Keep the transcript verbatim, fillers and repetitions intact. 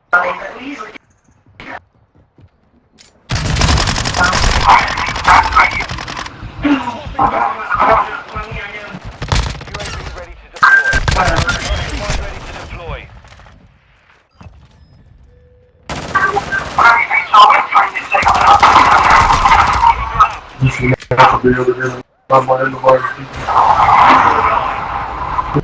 This is not to be able to get my mind to